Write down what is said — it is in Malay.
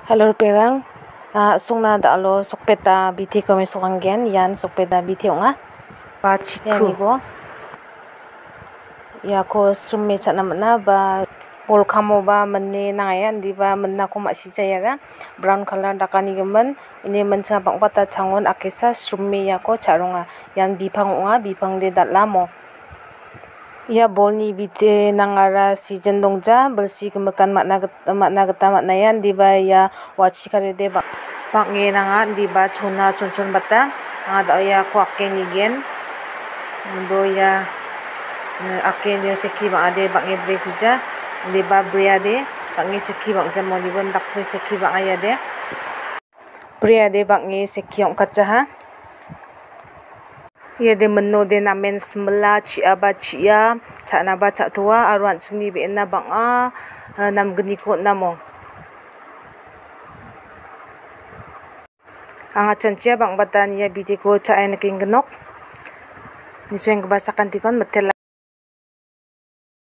Hello perang, sungna da alo sokpeta biti kami sokanggen yan sokpeta biti onga. Ba Yani chiku bo ya ko srumme chana mana ba bol kamo ba manne nangaya di ba manna ko masih jaya brown color dakani gemen ini mencha bangpata changon akesa srumme ya ko charonga yan bipang onga bipang de datlamo. Ya bolni bite nangara season dongja belsi kemekan makna geta maknayan di ba ya wachi kare de bak nge nanga di ba chona chonchon bata ada ya ko akke nigen do ya akke dio seki bak ade bak nge bre kuja di ba bria de bak nge seki bak jamo di bon dak seki bak aya de bria de bak nge seki ong kacha ya de menno de namen smela chia ba chia chana ba cha tua arwan chungni be na bang nam gni ko namo anga chancia bang batan ya bidi ko cha en king gnok ni sweng ba sakan tikon metel